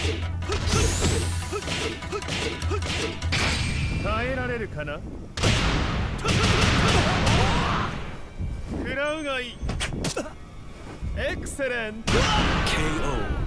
耐えられるかな。食らうがいい。エクセレント。 KO